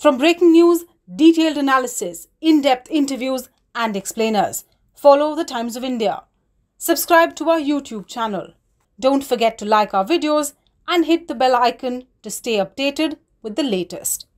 From breaking news, detailed analysis, in-depth interviews and explainers, follow the Times of India. Subscribe to our YouTube channel. Don't forget to like our videos and hit the bell icon to stay updated with the latest.